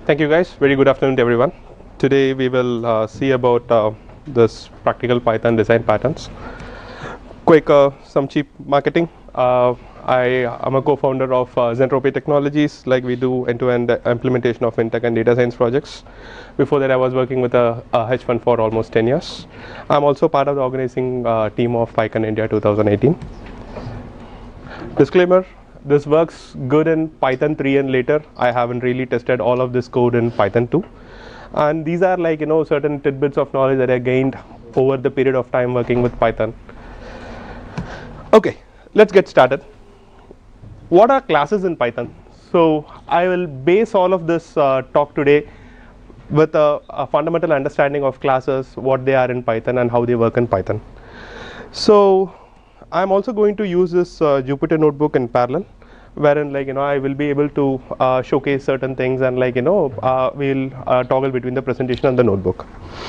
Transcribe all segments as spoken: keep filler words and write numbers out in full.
Thank you guys. Very good afternoon to everyone. Today we will uh, see about uh, this practical Python design patterns. Quick, uh, some cheap marketing. Uh, I am a co-founder of uh, Zentropy Technologies. Like we do end-to-end implementation of fintech and data science projects. Before that, I was working with a, a hedge fund for almost ten years. I'm also part of the organizing uh, team of PyCon India twenty eighteen. Disclaimer. This works good in Python three and later. I haven't really tested all of this code in Python two. And these are like, you know, certain tidbits of knowledge that I gained over the period of time working with Python. Okay, let's get started. What are classes in Python? So I will base all of this uh, talk today with a, a fundamental understanding of classes, what they are in Python and how they work in Python. So I'm also going to use this uh, Jupyter notebook in parallel, wherein like you know I will be able to uh, showcase certain things and like you know uh, we'll uh, toggle between the presentation and the notebook.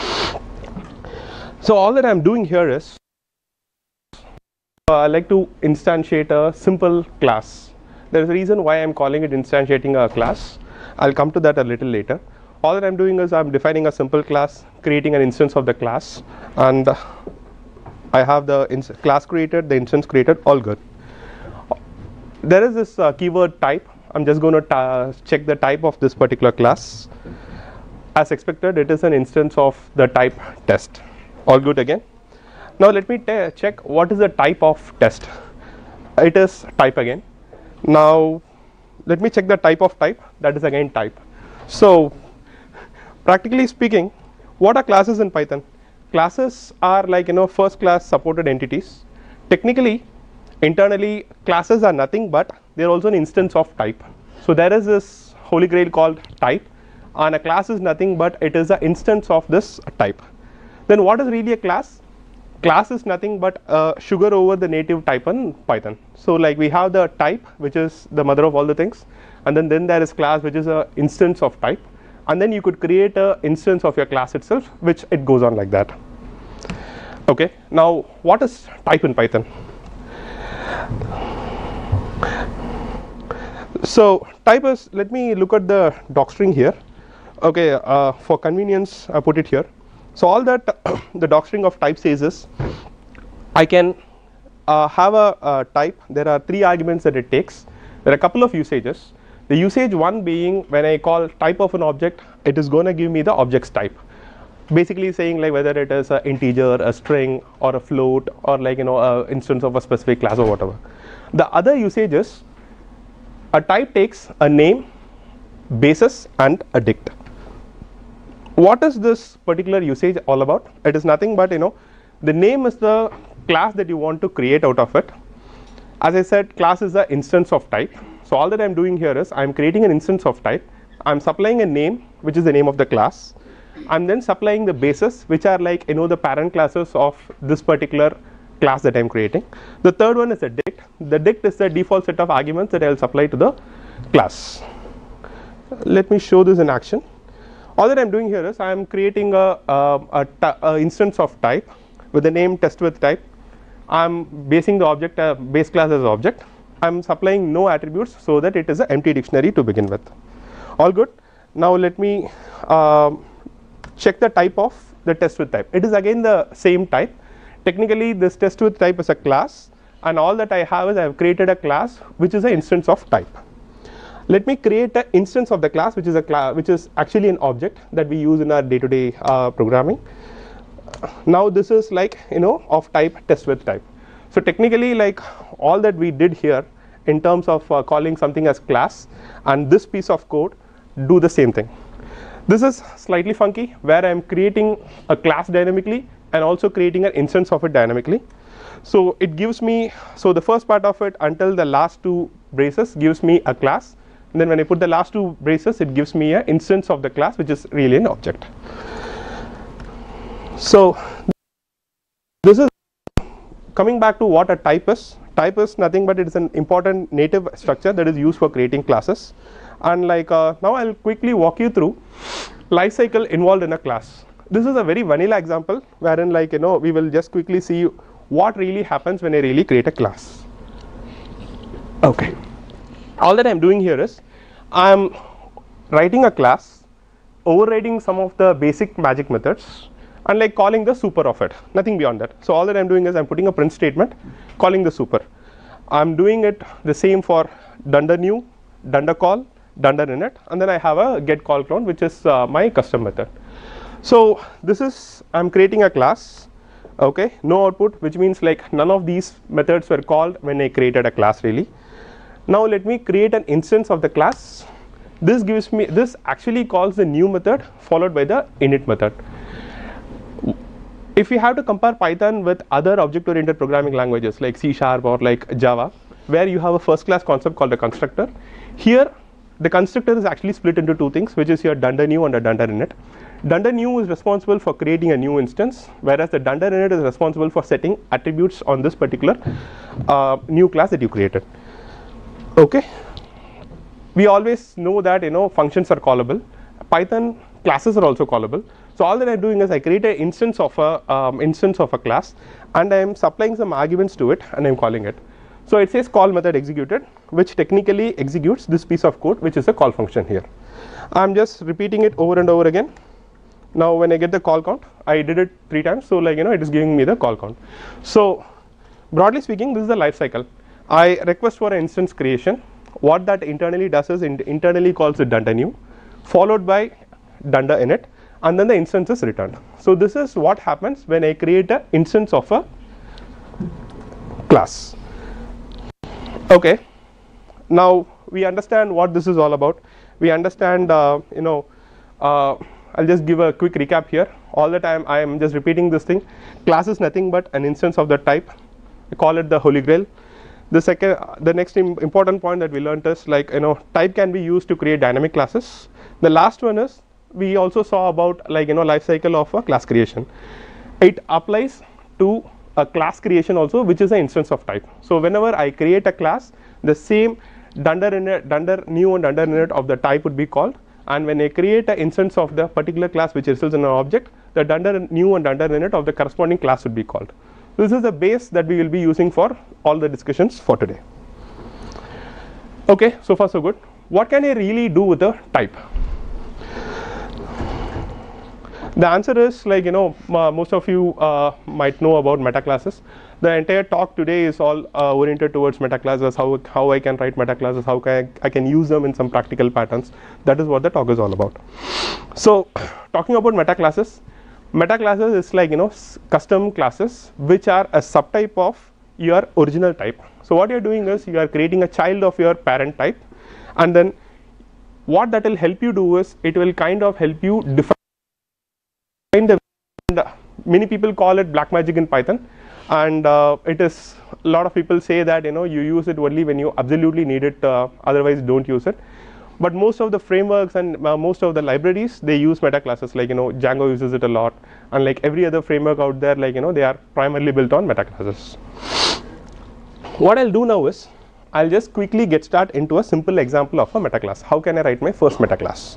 So all that I'm doing here is uh, I like to instantiate a simple class. There is a reason why I'm calling it instantiating a class. I'll come to that a little later. All that I'm doing is I'm defining a simple class, creating an instance of the class, and uh, I have the class created, the instance created, all good. There is this uh, keyword type. I'm just going to check the type of this particular class. As expected, it is an instance of the type test. All good again. Now let me check what is the type of test. It is type again. Now let me check the type of type. That is again type. So practically speaking, what are classes in Python? Classes are like you know first class supported entities. Technically, internally classes are nothing but they are also an instance of type. So there is this holy grail called type, and a class is nothing but it is an instance of this type. Then what is really a class? Class is nothing but uh, sugar over the native type in Python. So like we have the type, which is the mother of all the things, and then then there is class, which is an instance of type. And then you could create an instance of your class itself, which it goes on like that. Okay, now what is type in Python? So type is, let me look at the docstring here. Okay, uh, for convenience I put it here. So all that the docstring of type says is I can uh, have a, a type. There are three arguments that it takes. There are a couple of usages. The usage one being when I call type of an object, it is going to give me the object's type. Basically saying like whether it is an integer, a string, or a float, or like you know a instance of a specific class or whatever. The other usage is a type takes a name, basis, and a dict. What is this particular usage all about? It is nothing but you know the name is the class that you want to create out of it. As I said, class is an instance of type. So all that I'm doing here is I'm creating an instance of type. I'm supplying a name, which is the name of the class. I'm then supplying the basis, which are like you know the parent classes of this particular class that I'm creating. The third one is a dict. The dict is the default set of arguments that I'll supply to the class. Let me show this in action. All that I'm doing here is I'm creating a, a, a, a instance of type with the name test with type. I'm basing the object uh, base class as object. I'm supplying no attributes so that it is an empty dictionary to begin with. All good. Now let me uh, check the type of the test with type. It is again the same type. Technically this test with type is a class, and all that I have is I have created a class which is an instance of type. Let me create an instance of the class which is a class which is actually an object that we use in our day-to-day uh, programming. Now this is like you know of type test with type. So technically like all that we did here in terms of uh, calling something as class and this piece of code do the same thing. This is slightly funky where I am creating a class dynamically and also creating an instance of it dynamically. So it gives me, so the first part of it until the last two braces gives me a class, and then when I put the last two braces it gives me an instance of the class which is really an object. So this is coming back to what a type is. Type is nothing but it is an important native structure that is used for creating classes. And like uh, now I'll quickly walk you through life cycle involved in a class. This is a very vanilla example wherein like you know we will just quickly see what really happens when I really create a class. Okay, all that I'm doing here is I'm writing a class overriding some of the basic magic methods and like calling the super of it, nothing beyond that. So all that I'm doing is I'm putting a print statement calling the super. I'm doing it the same for dunder new, dunder call, dunder init, and then I have a get call clone, which is uh, my custom method. So this is, I'm creating a class, okay, no output, which means like none of these methods were called when I created a class really. Now let me create an instance of the class. This gives me, this actually calls the new method followed by the init method. If we have to compare Python with other object oriented programming languages like C sharp or like Java, where you have a first class concept called a constructor, here the constructor is actually split into two things, which is your dunder new and a dunder init. Dunder new is responsible for creating a new instance, whereas the dunder init is responsible for setting attributes on this particular uh, new class that you created. Okay, we always know that you know functions are callable. Python classes are also callable. So all that I'm doing is I create an instance of a um, instance of a class, and I'm supplying some arguments to it, and I'm calling it. So it says call method executed, which technically executes this piece of code, which is a call function here. I'm just repeating it over and over again. Now when I get the call count, I did it three times, so like you know it is giving me the call count. So broadly speaking, this is the life cycle. I request for an instance creation. What that internally does is it internally calls it dunder new, followed by dunder init, and then the instance is returned. So this is what happens when I create an instance of a class. Okay, now we understand what this is all about. We understand uh, you know uh, I'll just give a quick recap here. All the time I am just repeating this thing. Class is nothing but an instance of the type. We call it the holy grail. The second, the next important point that we learned is like you know type can be used to create dynamic classes. The last one is we also saw about like you know life cycle of a class creation. It applies to a class creation also, which is an instance of type. So whenever I create a class, the same dunder init, dunder new and dunder init of the type would be called, and when I create an instance of the particular class which results in an object, the dunder new and dunder init of the corresponding class would be called. This is the base that we will be using for all the discussions for today. Okay, so far so good. What can I really do with a type? The answer is like you know uh, most of you uh, might know about metaclasses. The entire talk today is all uh, oriented towards metaclasses, how, how I can write metaclasses, how can I, I can use them in some practical patterns. That is what the talk is all about. So talking about metaclasses, metaclasses is like you know custom classes which are a subtype of your original type. So what you are doing is you are creating a child of your parent type, and then what that will help you do is it will kind of help you define the, many people call it black magic in Python, and uh, it is a lot of people say that you know you use it only when you absolutely need it, uh, otherwise don't use it. But most of the frameworks and uh, most of the libraries, they use metaclasses, like you know Django uses it a lot, and like every other framework out there, like you know they are primarily built on metaclasses. What I'll do now is I'll just quickly get started into a simple example of a metaclass. How can I write my first metaclass?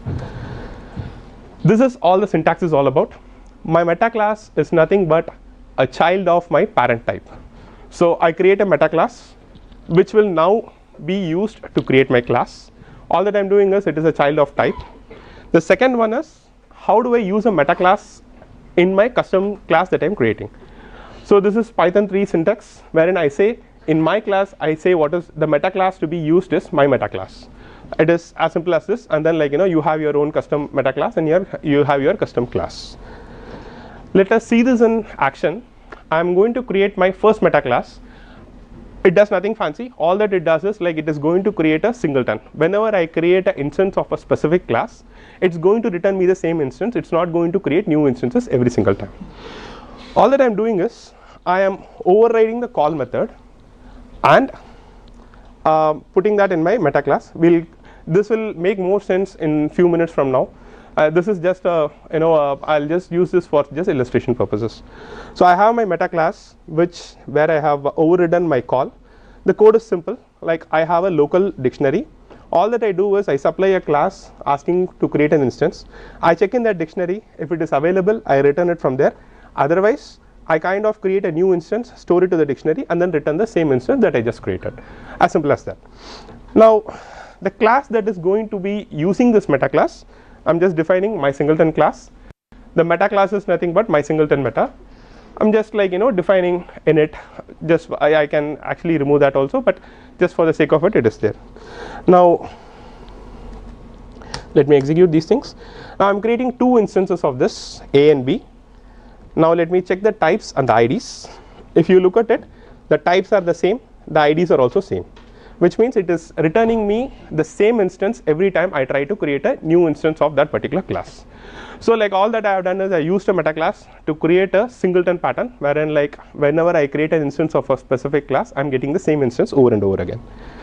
This is all the syntax is all about. My metaclass is nothing but a child of my parent type. So I create a metaclass which will now be used to create my class. All that I'm doing is it is a child of type. The second one is how do I use a metaclass in my custom class that I'm creating. So this is Python three syntax, wherein I say in my class I say what is the metaclass to be used is my metaclass. It is as simple as this, and then like you know you have your own custom metaclass and here you have your custom class. Let us see this in action. I'm going to create my first metaclass. It does nothing fancy. All that it does is like it is going to create a singleton. Whenever I create an instance of a specific class, it's going to return me the same instance. It's not going to create new instances every single time. All that I'm doing is I am overriding the call method and uh, putting that in my metaclass. We'll, this will make more sense in few minutes from now. Uh, this is just a, you know, uh, I'll just use this for just illustration purposes. So I have my metaclass which where I have overridden my call. The code is simple, like I have a local dictionary. All that I do is I supply a class asking to create an instance. I check in that dictionary. If it is available, I return it from there. Otherwise, I kind of create a new instance, store it to the dictionary, and then return the same instance that I just created. As simple as that. Now, the class that is going to be using this metaclass, I'm just defining my singleton class. The meta class is nothing but my singleton meta. I'm just like, you know, defining init. Just I, I can actually remove that also, but just for the sake of it, it is there. Now let me execute these things. Now I'm creating two instances of this, A and B. Now let me check the types and the I Ds. If you look at it, the types are the same, the I Ds are also same, which means it is returning me the same instance every time I try to create a new instance of that particular class. So like all that I have done is I used a meta class to create a singleton pattern, wherein like whenever I create an instance of a specific class, I'm getting the same instance over and over again.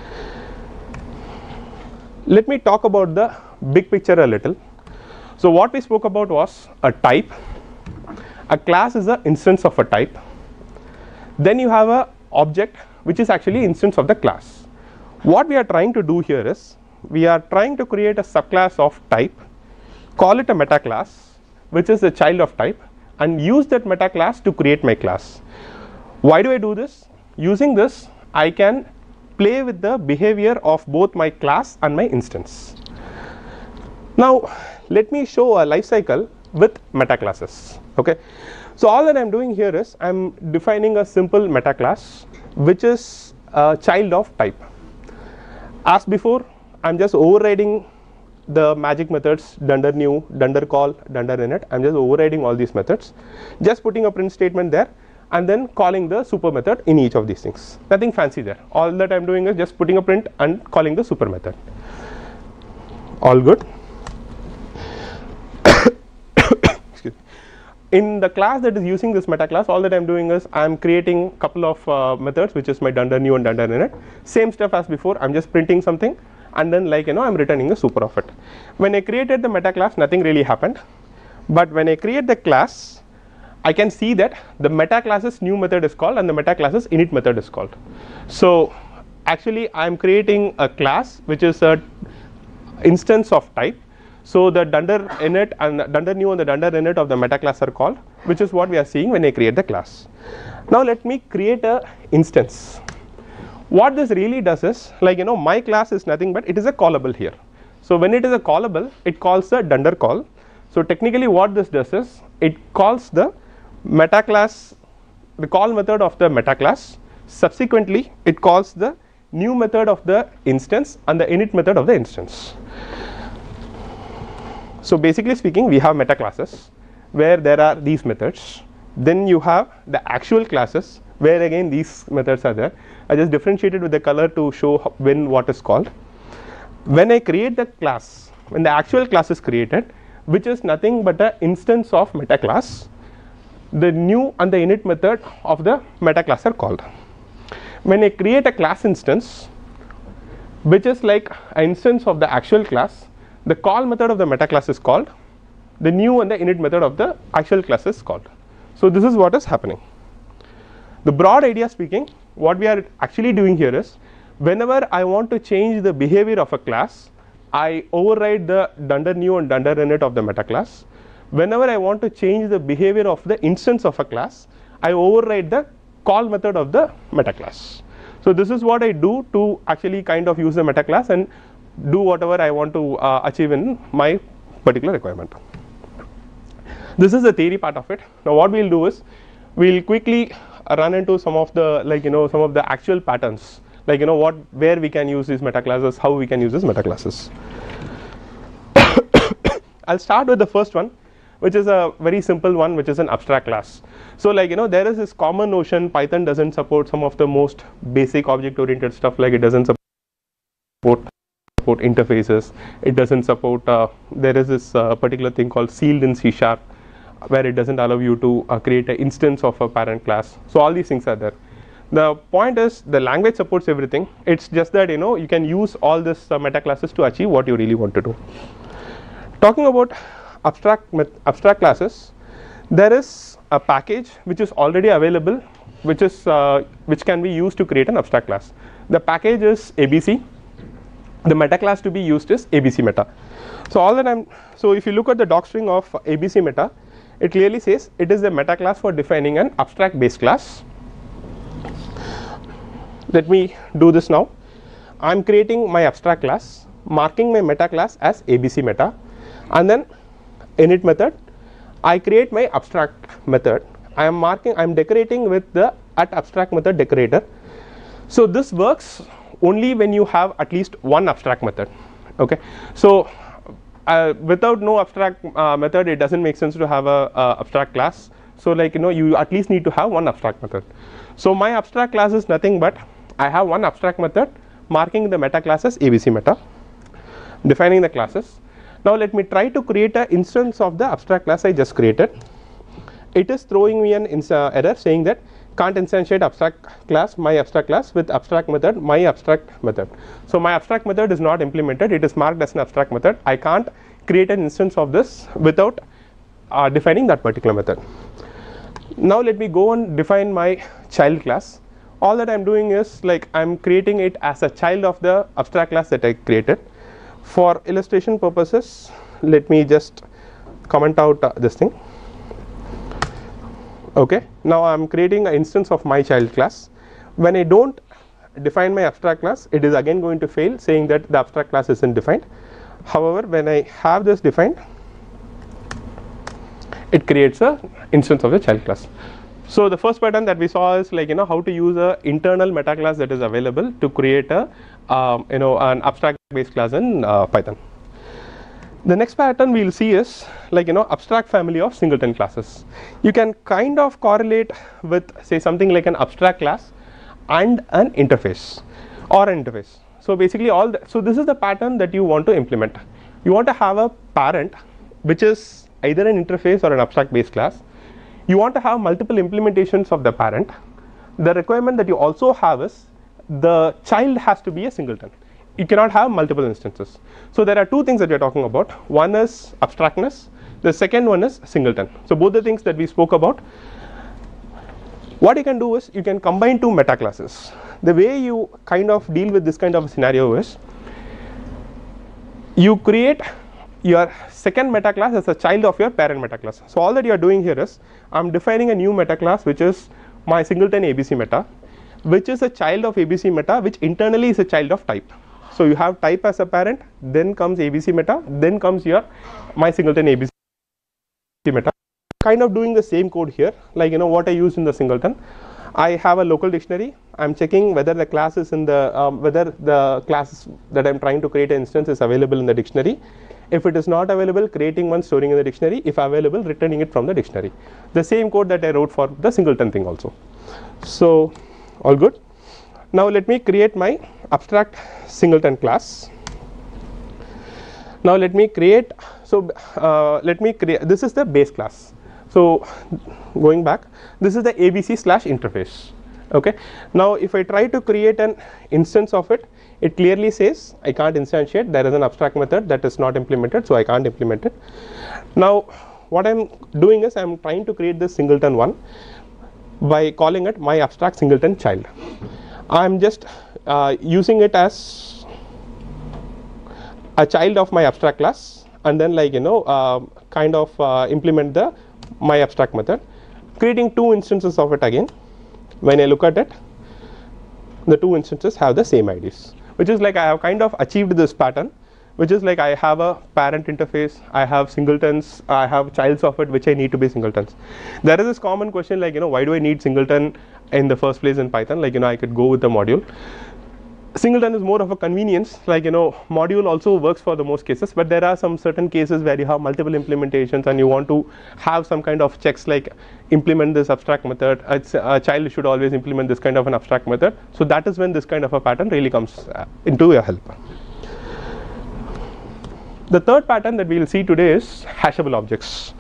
Let me talk about the big picture a little. So what we spoke about was a type. A class is an instance of a type. Then you have a object which is actually instance of the class. What we are trying to do here is we are trying to create a subclass of type, call it a meta class, which is the child of type, and use that meta class to create my class. Why do I do this? Using this, I can play with the behavior of both my class and my instance. Now let me show a life cycle with meta classes. Okay, so all that I'm doing here is I'm defining a simple meta class which is a child of type. As before, I'm just overriding the magic methods dunder new, dunder call, dunder init. I'm just overriding all these methods, just putting a print statement there and then calling the super method in each of these things. Nothing fancy there. All that I'm doing is just putting a print and calling the super method. All good. In the class that is using this meta class, all that I'm doing is I'm creating a couple of uh, methods, which is my dunder new and dunder init. Same stuff as before. I'm just printing something and then like you know I'm returning the super of it. When I created the meta class, nothing really happened. But when I create the class, I can see that the meta class's new method is called and the meta class's init method is called. So actually I'm creating a class which is a instance of type. So the dunder init and the dunder new and the dunder init of the meta class are called, which is what we are seeing when I create the class. Now let me create a instance. What this really does is like you know my class is nothing but it is a callable here. So when it is a callable, it calls the dunder call. So technically what this does is it calls the meta class, the call method of the meta class. Subsequently it calls the new method of the instance and the init method of the instance. So basically speaking, we have meta classes where there are these methods. Then you have the actual classes where again these methods are there. I just differentiated with the color to show when what is called. When I create the class, when the actual class is created, which is nothing but an instance of meta class, the new and the init method of the meta class are called. When I create a class instance, which is like an instance of the actual class, the call method of the meta class is called, the new and the init method of the actual class is called. So this is what is happening. The broad idea speaking, what we are actually doing here is whenever I want to change the behavior of a class, I override the dunder new and dunder init of the meta class. Whenever I want to change the behavior of the instance of a class, I override the call method of the meta class. So this is what I do to actually kind of use the meta class and do whatever I want to uh, achieve in my particular requirement. This is the theory part of it. Now what we'll do is we'll quickly run into some of the like you know some of the actual patterns, like you know what where we can use these meta classes, how we can use these meta classes. I'll start with the first one, which is a very simple one, which is an abstract class. So like you know there is this common notion, Python doesn't support some of the most basic object oriented stuff, like it doesn't support support interfaces, it doesn't support uh, there is this uh, particular thing called sealed in C sharp where it doesn't allow you to uh, create an instance of a parent class. So all these things are there. The point is the language supports everything. It's just that you know you can use all this uh, meta classes to achieve what you really want to do. Talking about abstract abstract classes, there is a package which is already available, which is uh, which can be used to create an abstract class. The package is A B C. The meta class to be used is A B C meta. So all that I'm so if you look at the docstring of A B C meta, it clearly says it is the meta class for defining an abstract base class. Let me do this now. I'm creating my abstract class, marking my meta class as A B C meta. and then init method, I create my abstract method. I am marking, I am decorating with the at abstract method decorator. So this works only when you have at least one abstract method. Okay, so uh, without no abstract uh, method, it doesn't make sense to have a, a abstract class. So like, you know, you at least need to have one abstract method. So my abstract class is nothing but I have one abstract method marking the meta classes A B C meta, defining the classes. Now let me try to create an instance of the abstract class I just created. It is throwing me an uh, error saying that can't instantiate abstract class, my abstract class with abstract method, my abstract method. So my abstract method is not implemented, it is marked as an abstract method. I can't create an instance of this without uh, defining that particular method. Now let me go and define my child class. All that I am doing is like I am creating it as a child of the abstract class that I created. For illustration purposes, let me just comment out uh, this thing. Okay, now I am creating an instance of my child class. When I don't define my abstract class, it is again going to fail, saying that the abstract class isn't defined. However, when I have this defined, it creates a instance of the child class. So the first pattern that we saw is like, you know, how to use a internal meta class that is available to create a um, you know an abstract based class in uh, Python. The next pattern we will see is like, you know, abstract family of singleton classes. You can kind of correlate with say something like an abstract class and an interface or an interface. So basically all the, so this is the pattern that you want to implement. You want to have a parent which is either an interface or an abstract based class. You want to have multiple implementations of the parent. The requirement that you also have is the child has to be a singleton. You cannot have multiple instances. So there are two things that we are talking about. One is abstractness, the second one is singleton. So both the things that we spoke about, what you can do is you can combine two meta classes. The way you kind of deal with this kind of scenario is you create your second meta class as a child of your parent meta class. So all that you are doing here is I am defining a new meta class which is my singleton A B C meta, which is a child of A B C meta, which internally is a child of type. So you have type as a parent, then comes A B C meta, then comes your my singleton A B C meta. Kind of doing the same code here, like, you know, what I use in the singleton. I have a local dictionary. I am checking whether the class is in the um, whether the class that I am trying to create an instance is available in the dictionary. If it is not available, creating one, storing in the dictionary. If available, returning it from the dictionary. The same code that I wrote for the singleton thing also. So all good. Now let me create my abstract singleton class. Now let me create, so uh, let me create, this is the base class. So going back, this is the A B C slash interface. Okay. Now if I try to create an instance of it, it clearly says I can't instantiate. There is an abstract method that is not implemented, so I can't implement it. Now what I'm doing is I'm trying to create this singleton one by calling it my abstract singleton child. I'm just uh, using it as a child of my abstract class, and then like, you know, uh, kind of uh, implement the my abstract method, creating two instances of it again. When I look at it, the two instances have the same I Ds, which is like I have kind of achieved this pattern, which is like I have a parent interface, I have singletons, I have childs of it which I need to be singletons. There is this common question like, you know, why do I need singleton in the first place in Python? Like, you know, I could go with the module. Singleton is more of a convenience, like, you know, module also works for the most cases, but there are some certain cases where you have multiple implementations and you want to have some kind of checks like implement this abstract method. It's, a child should always implement this kind of an abstract method. So that is when this kind of a pattern really comes into your help. The third pattern that we will see today is hashable objects.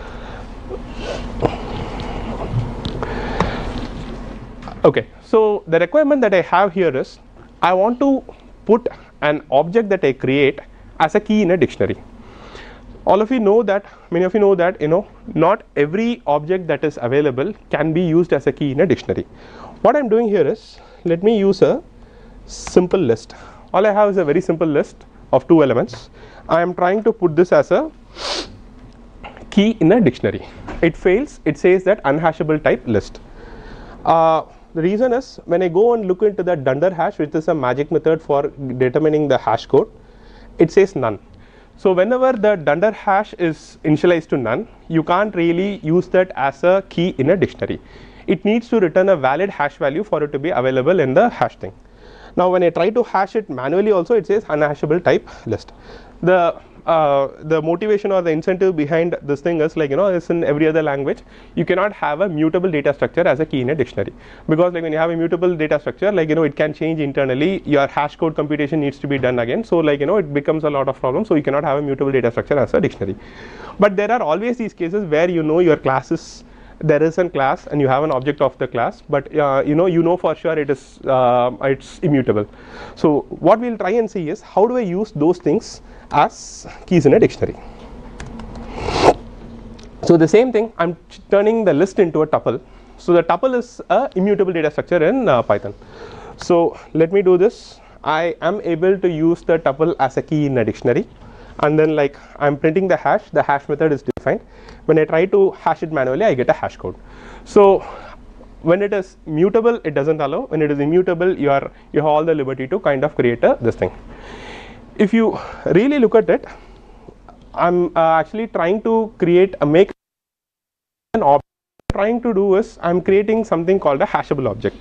Okay, so the requirement that I have here is I want to put an object that I create as a key in a dictionary. All of you know that, many of you know that, you know, not every object that is available can be used as a key in a dictionary. What I'm doing here is, let me use a simple list. All I have is a very simple list of two elements. I am trying to put this as a key in a dictionary. It fails, it says that unhashable type list. Uh, The reason is when I go and look into the dunder hash, which is a magic method for determining the hash code, it says none. So whenever the dunder hash is initialized to none, you can't really use that as a key in a dictionary. It needs to return a valid hash value for it to be available in the hash thing. Now when I try to hash it manually also, it says unhashable type list. The uh, the motivation or the incentive behind this thing is like, you know, is in every other language, you cannot have a mutable data structure as a key in a dictionary, because like when you have a mutable data structure, like, you know, it can change internally, your hash code computation needs to be done again, so like, you know, it becomes a lot of problems. So you cannot have a mutable data structure as a dictionary. But there are always these cases where, you know, your class is, there is a class and you have an object of the class, but uh, you know you know for sure it is uh, it's immutable. So what we'll try and see is how do I use those things as keys in a dictionary. So the same thing, I'm turning the list into a tuple. So the tuple is a immutable data structure in uh, Python. So let me do this. I am able to use the tuple as a key in a dictionary, and then like I'm printing the hash, the hash method is defined. When I try to hash it manually, I get a hash code. So when it is mutable, it doesn't allow. When it is immutable, you are you have all the liberty to kind of create a this thing. If you really look at it, I'm uh, actually trying to create a make an object. What I'm trying to do is I'm creating something called a hashable object.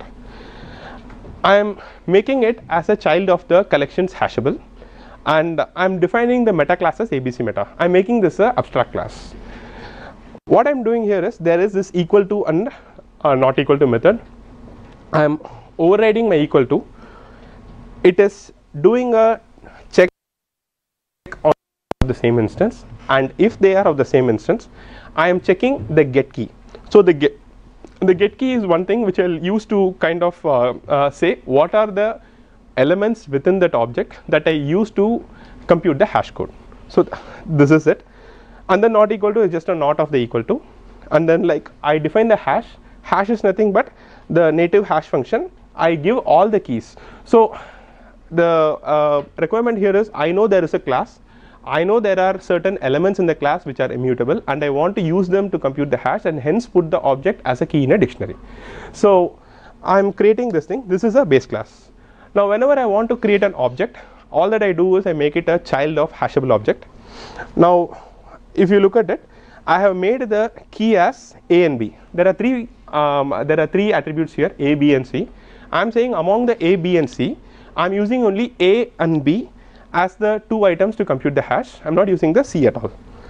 I am making it as a child of the collections hashable, and I'm defining the meta class as A B C meta. I'm making this a abstract class. What I'm doing here is there is this equal to and uh, not equal to method. I'm overriding my equal to. It is doing a check on the same instance, and if they are of the same instance, I am checking the get key. So the get the get key is one thing which I'll use to kind of uh, uh, say what are the elements within that object that I use to compute the hash code. So th this is it. And then not equal to is just a not of the equal to, and then like I define the hash. Hash is nothing but the native hash function. I give all the keys. So the uh, requirement here is I know there is a class, I know there are certain elements in the class which are immutable, and I want to use them to compute the hash and hence put the object as a key in a dictionary. So I'm creating this thing. This is a base class. Now whenever I want to create an object, all that I do is I make it a child of hashable object. Now if you look at it, I have made the key as A and B. There are three um, there are three attributes here, A, B and C. I am saying among the A, B and C, I am using only A and B as the two items to compute the hash. I am not using the C at all.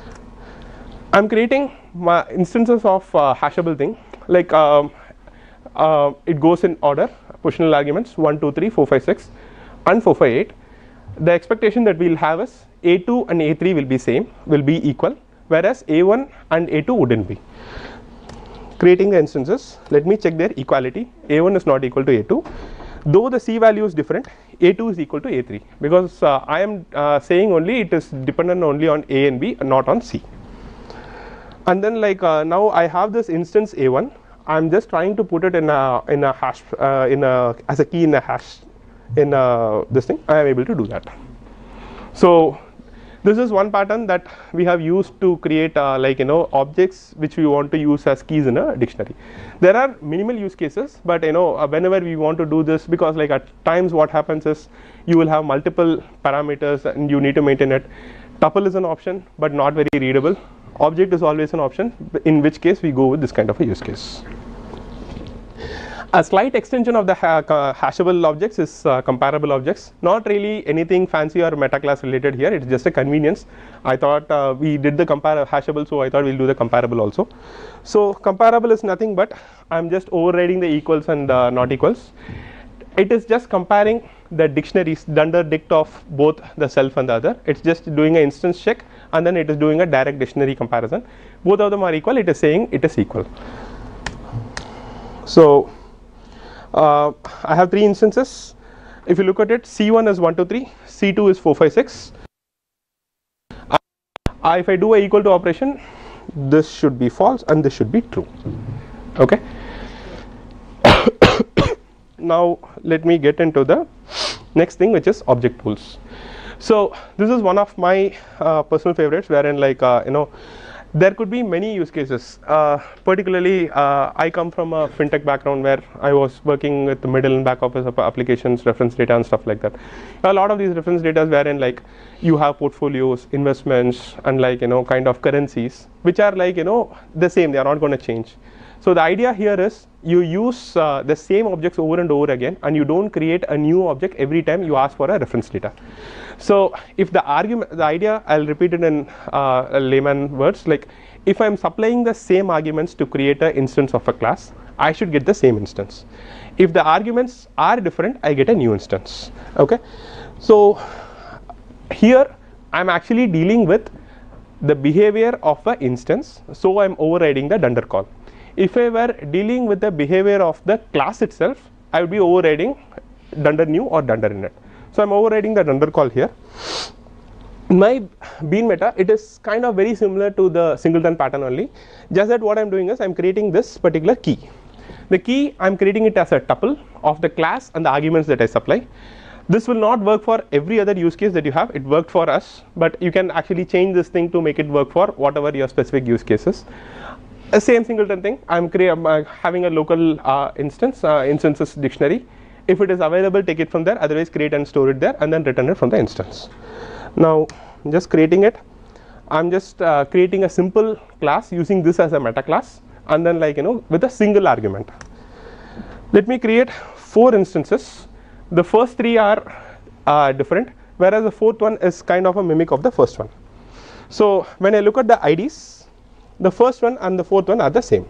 I am creating my instances of uh, hashable thing, like um, uh, it goes in order, positional arguments one, two, three, four, five, six and four, five, eight. The expectation that we will have is A two and A three will be same, will be equal, whereas A one and A two wouldn't be. Creating the instances, let me check their equality. A one is not equal to A two, though the C value is different. A two is equal to A three, because uh, I am uh, saying only it is dependent only on A and B and not on C. And then like uh, now I have this instance A one. I am just trying to put it in a in a hash uh, in a as a key in a hash in a, this thing. I am able to do that. So this is one pattern that we have used to create uh, like you know objects which we want to use as keys in a dictionary. There are minimal use cases, but you know uh, whenever we want to do this, because like at times what happens is you will have multiple parameters and you need to maintain it. Tuple is an option but not very readable. Object is always an option, in which case we go with this kind of a use case. A slight extension of the ha hashable objects is uh, comparable objects. Not really anything fancy or meta class related here. It's just a convenience. I thought uh, we did the compare hashable, so I thought we'll do the comparable also. So comparable is nothing but I'm just overriding the equals and uh, not equals. It is just comparing the dictionaries dunder dict of both the self and the other. It's just doing an instance check and then it is doing a direct dictionary comparison. Both of them are equal. It is saying it is equal. So Uh, I have three instances. If you look at it, C one is one, two, three, C two is four, five, six. Uh, if I do a equal to operation, this should be false and this should be true. Okay. Now let me get into the next thing, which is object tools. So this is one of my uh, personal favorites, wherein like uh, you know There could be many use cases. Uh, particularly, uh, I come from a fintech background where I was working with the middle and back office of applications, reference data, and stuff like that. A lot of these reference data wherein like you have portfolios, investments, and like you know kind of currencies, which are like you know the same. They are not going to change. So the idea here is you use uh, the same objects over and over again, and you don't create a new object every time you ask for a reference data. So if the argument, the idea, I'll repeat it in uh, layman words, like if I'm supplying the same arguments to create an instance of a class, I should get the same instance. If the arguments are different, I get a new instance. Okay. So here I'm actually dealing with the behavior of an instance, so I'm overriding the dunder call. If I were dealing with the behavior of the class itself, I would be overriding dunder new or dunder init. So I'm overriding the dunder call here. In my bean meta, it is kind of very similar to the singleton pattern only. Just that what I'm doing is I'm creating this particular key. The key, I'm creating it as a tuple of the class and the arguments that I supply. This will not work for every other use case that you have. It worked for us, but you can actually change this thing to make it work for whatever your specific use cases. A same singleton thing, I'm uh, having a local uh, instance, uh, instances dictionary. If it is available, take it from there, otherwise create and store it there and then return it from the instance. Now just creating it, I'm just uh, creating a simple class using this as a meta class and then like you know with a single argument. Let me create four instances. The first three are uh, different, whereas the fourth one is kind of a mimic of the first one. So when I look at the I Ds, the first one and the fourth one are the same.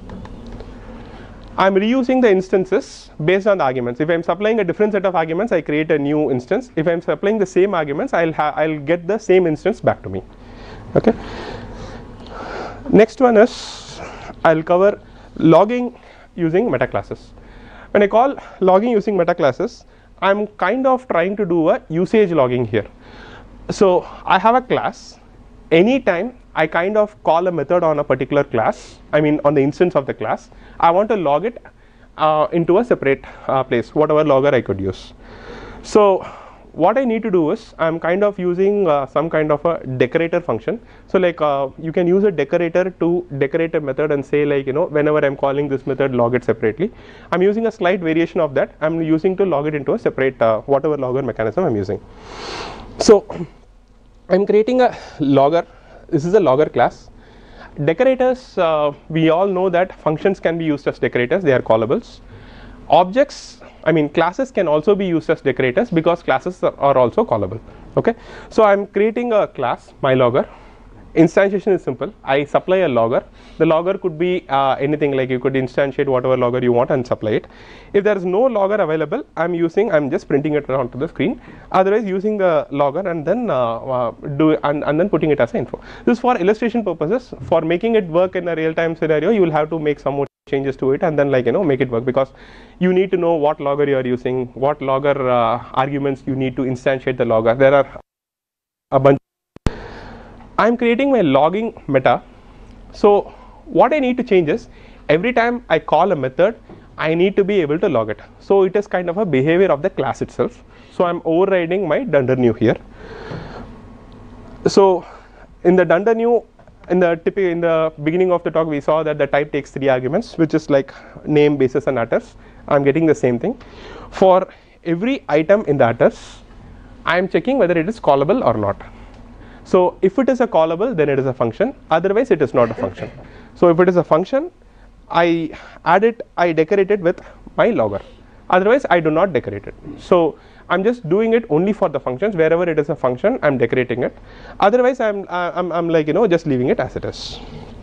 I'm reusing the instances based on the arguments. If I'm supplying a different set of arguments, I create a new instance. If I'm supplying the same arguments, I'll ha I'll get the same instance back to me. Okay. Next one is I'll cover logging using metaclasses. When I call logging using metaclasses, I'm kind of trying to do a usage logging here. So I have a class. Anytime I kind of call a method on a particular class, I mean on the instance of the class, I want to log it uh, into a separate uh, place, whatever logger I could use. So what I need to do is I'm kind of using uh, some kind of a decorator function. So like uh, you can use a decorator to decorate a method and say like you know whenever I'm calling this method, log it separately. I'm using a slight variation of that. I'm using to log it into a separate uh, whatever logger mechanism I'm using. So I'm creating a logger. This is a logger class. Decorators, uh, we all know that functions can be used as decorators. They are callables. Objects, I mean classes can also be used as decorators because classes are, are also callable. Okay. So I'm creating a class, my logger. Instantiation is simple. I supply a logger. The logger could be uh, anything, like you could instantiate whatever logger you want and supply it. If there is no logger available, I'm using, I'm just printing it onto the screen. Otherwise, using the logger and then uh, uh, do and, and then putting it as an info. This is for illustration purposes. For making it work in a real-time scenario, you will have to make some more changes to it and then like you know make it work, because you need to know what logger you are using, what logger uh, arguments you need to instantiate the logger. There are a bunch. I'm creating my logging meta. So what I need to change is every time I call a method, I need to be able to log it. So it is kind of a behavior of the class itself. So I'm overriding my dunder new here. So in the dunder new, in the typical in the beginning of the talk, we saw that the type takes three arguments, which is like name, basis, and address. I'm getting the same thing. For every item in the address, I'm checking whether it is callable or not. So if it is a callable, then it is a function. Otherwise, it is not a function. So if it is a function, I add it, I decorate it with my logger. Otherwise, I do not decorate it. So I'm just doing it only for the functions. Wherever it is a function, I'm decorating it. Otherwise, I'm I'm I'm like you know just leaving it as it is.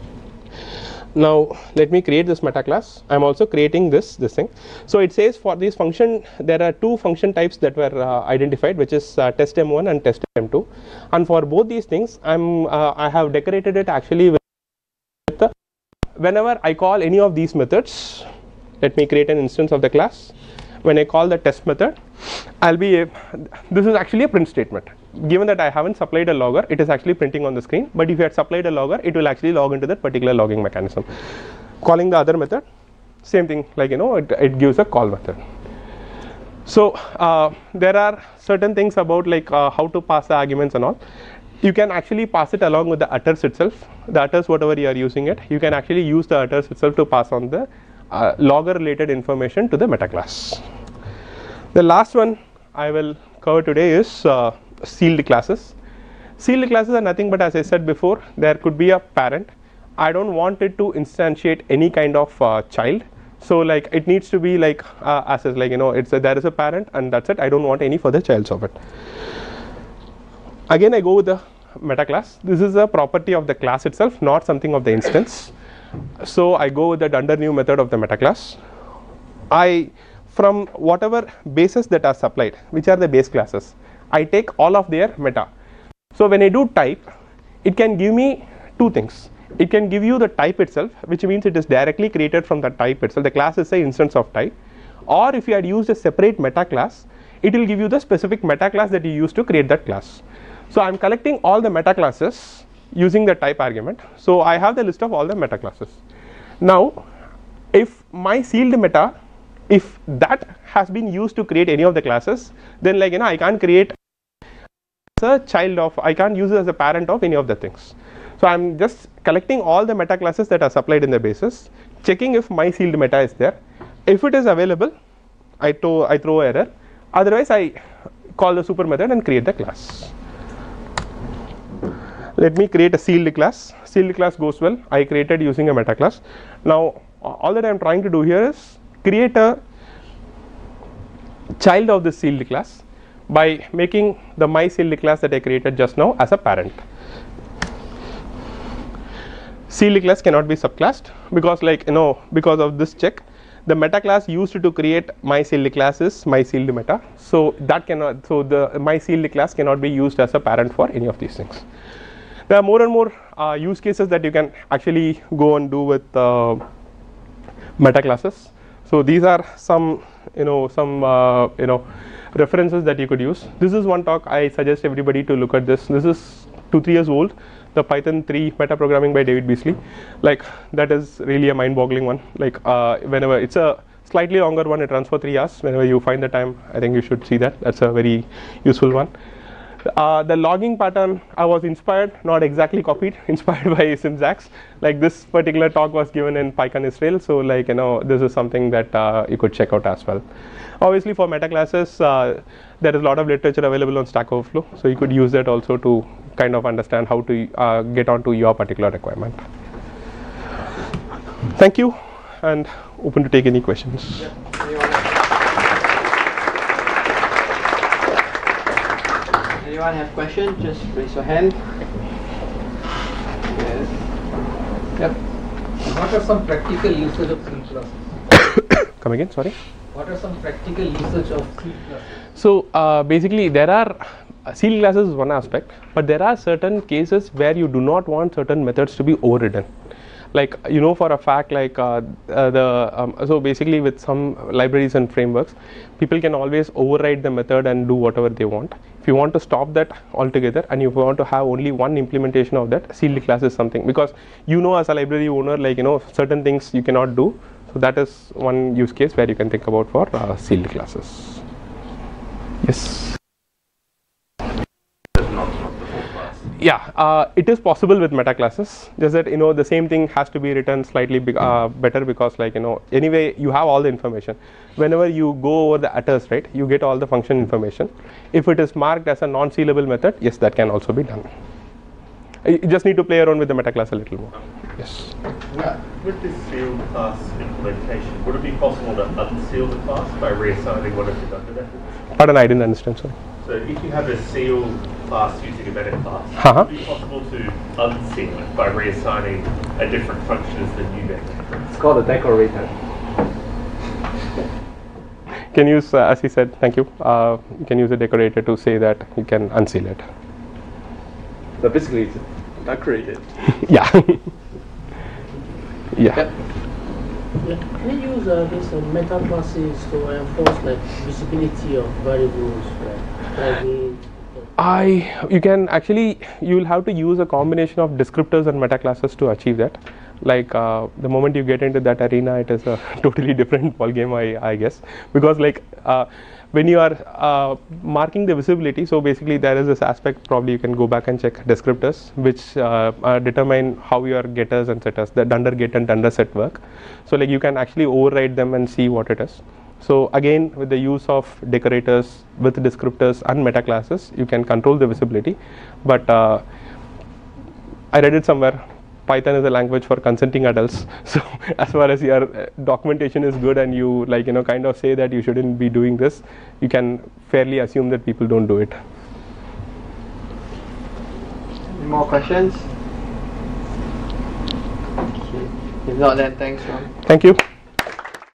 Now let me create this meta class. I'm also creating this this thing. So it says for this function there are two function types that were uh, identified, which is uh, test M one and test M two. And for both these things, I'm uh, I have decorated it actually with the, whenever I call any of these methods. Let me create an instance of the class. When I call the test method, I'll be a, this is actually a print statement. Given that I haven't supplied a logger, it is actually printing on the screen. But if you had supplied a logger, it will actually log into that particular logging mechanism. Calling the other method, same thing, like you know it, it gives a call method. So uh, there are certain things about like uh, how to pass the arguments and all. you can actually pass it along with the utters itself. The utters, whatever you are using it, you can actually use the utters itself to pass on the uh, logger related information to the meta class. The last one I will cover today is uh, sealed classes. Sealed classes are nothing but, as I said before, there could be a parent. I don't want it to instantiate any kind of uh, child. So like it needs to be like uh, as is like you know it's a, there is a parent and that's it. I don't want any further childs of it. Again I go with the meta class. This is a property of the class itself, not something of the instance. So I go with that under new method of the meta class. I from whatever bases that are supplied, which are the base classes, I take all of their meta. So when I do type, it can give me two things. It can give you the type itself, which means it is directly created from the type itself. The class is an instance of type. Or if you had used a separate meta class, it will give you the specific meta class that you used to create that class. So I am collecting all the meta classes using the type argument. So I have the list of all the meta classes. Now, if my sealed meta, if that has been used to create any of the classes, then like you know I can't create as a child of, I can't use it as a parent of any of the things. So I am just collecting all the meta classes that are supplied in the basis, checking if my sealed meta is there. If it is available, I throw I throw error. Otherwise, I call the super method and create the class. Let me create a sealed class. Sealed class goes well. I created using a meta class. Now, all that I am trying to do here is create a child of this sealed class by making the my sealed class that I created just now as a parent. Sealed class cannot be subclassed because like you know because of this check, the meta class used to create my sealed class is my sealed meta. So that cannot, so the my sealed class cannot be used as a parent for any of these things. There are more and more uh, use cases that you can actually go and do with uh, meta classes. So these are some you know some uh, you know references that you could use. This is one talk I suggest everybody to look at this. This is two three years old. The Python three metaprogramming by David Beasley, like that is really a mind-boggling one. Like uh, whenever it's a slightly longer one, it runs for three hours. Whenever you find the time, I think you should see that. That's a very useful one. Uh, the logging pattern, I was inspired, not exactly copied, inspired by syntax. Like this particular talk was given in PyCon Israel, so like you know this is something that uh, you could check out as well. Obviously, for meta classes, uh, there is a lot of literature available on Stack Overflow, so you could use that also to kind of understand how to uh, get onto your particular requirement. Thank you, and open to take any questions. Yeah. Anyone have questions? Just raise your hand. Yes. Yep. What are some practical usage of C classes? Come again, sorry. What are some practical usage of C classes? So uh, basically, there are uh, sealed classes is one aspect, but there are certain cases where you do not want certain methods to be overridden. Like you know for a fact, like uh, uh, the um, so basically with some libraries and frameworks, people can always override the method and do whatever they want. If you want to stop that altogether, and if you want to have only one implementation of that, sealed class is something, because you know as a library owner, like you know certain things you cannot do. So that is one use case where you can think about for uh, sealed classes. Yes. Yeah, uh, it is possible with meta classes. Just that you know the same thing has to be written slightly big, uh, better, because like you know anyway you have all the information. Whenever you go over the utters, right, you get all the function information. If it is marked as a non-sealable method, yes, that can also be done. You just need to play around with the meta class a little more. Yes. Yeah. With this sealed class implementation, would it be possible to unseal the class by reassigning one of the method methods? Pardon, I didn't understand. Sorry. So if you have a sealed class using a meta class, uh-huh. would it be possible to unseal it by reassigning a different function as the new method? It's called a decorator. Can use, uh, as he said, thank you. Uh, you can use a decorator to say that you can unseal it. So basically, it's decorated. Yeah. Yeah. Yep. Yeah. Can you use uh, this uh, meta classes to enforce like visibility of variables, like private? I you can actually you will have to use a combination of descriptors and meta classes to achieve that. like uh, the moment you get into that arena, it is a totally different ball game, I, I guess, because like uh, when you are uh, marking the visibility, so basically there is this aspect, probably you can go back and check descriptors, which uh, uh, determine how your getters and setters, the dunder get and dunder set work. So like you can actually override them and see what it is. So again, with the use of decorators with descriptors and metaclasses, you can control the visibility. But uh, I read it somewhere, Python is a language for consenting adults. So as far as your documentation is good and you like you know kind of say that you shouldn't be doing this, you can fairly assume that people don't do it. Any more questions? Okay. If not, then thanks, Ram. Thank you.